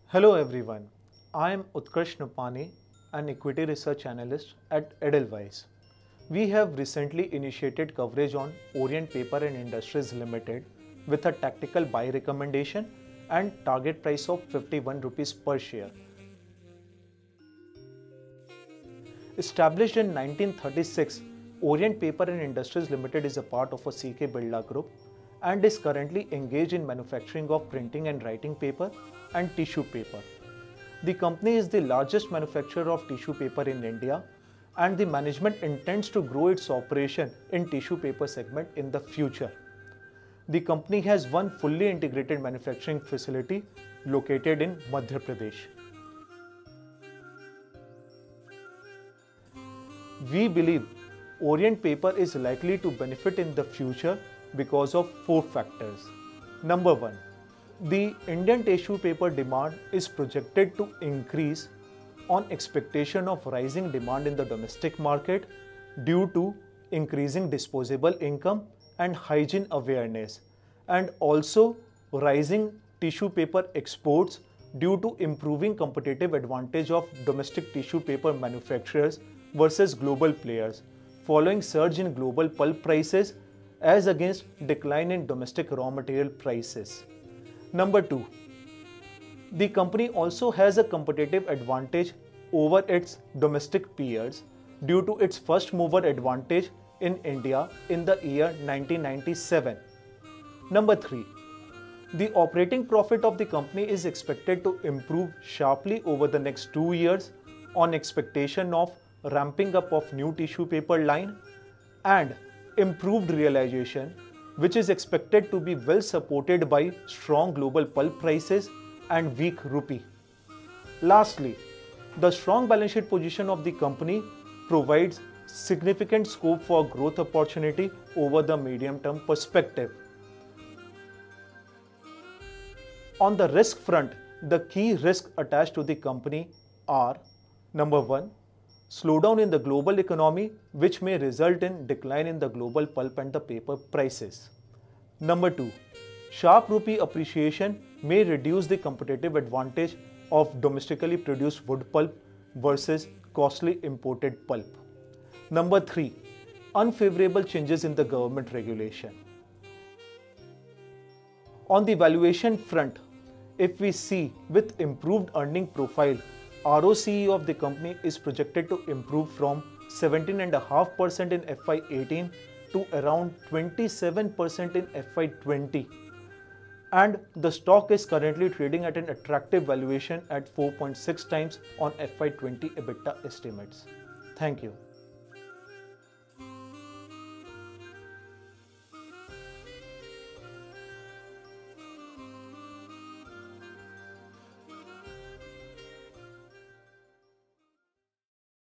Hello everyone, I am Utkarsh Nupani, an equity research analyst at Edelweiss. We have recently initiated coverage on Orient Paper Industries Ltd with a tactical buy recommendation and target price of 51 rupees per share. Established in 1936, Orient Paper Industries Ltd is a part of a CK Birla Group and is currently engaged in manufacturing of printing and writing paper and tissue paper. The company is the largest manufacturer of tissue paper in India, and the management intends to grow its operation in tissue paper segment in the future. The company has one fully integrated manufacturing facility located in Madhya Pradesh. We believe Orient Paper is likely to benefit in the future because of 4 factors. Number 1. The Indian tissue paper demand is projected to increase on expectation of rising demand in the domestic market due to increasing disposable income and hygiene awareness, and also rising tissue paper exports due to improving competitive advantage of domestic tissue paper manufacturers versus global players following surge in global pulp prices as against decline in domestic raw material prices. Number 2. The company also has a competitive advantage over its domestic peers due to its first mover advantage in India in the year 1997. Number 3. The operating profit of the company is expected to improve sharply over the next 2 years on expectation of ramping up of new tissue paper line and improved realization, which is expected to be well supported by strong global pulp prices and weak rupee. Lastly, the strong balance sheet position of the company provides significant scope for growth opportunity over the medium-term perspective. On the risk front, the key risks attached to the company are: Number 1. Slowdown in the global economy, which may result in decline in the global pulp and the paper prices. Number 2. Sharp rupee appreciation may reduce the competitive advantage of domestically produced wood pulp versus costly imported pulp. Number 3. Unfavorable changes in the government regulation. On the valuation front, if we see with improved earning profile, ROCE of the company is projected to improve from 17.5% in FY18 to around 27% in FY20, and the stock is currently trading at an attractive valuation at 4.6 times on FY20 EBITDA estimates. Thank you.